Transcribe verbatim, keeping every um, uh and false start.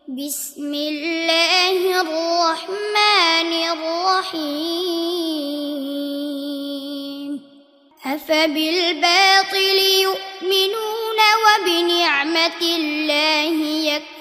بسم الله الرحمن الرحيم أفبالباطل يؤمنون وبنعمة الله يكفرون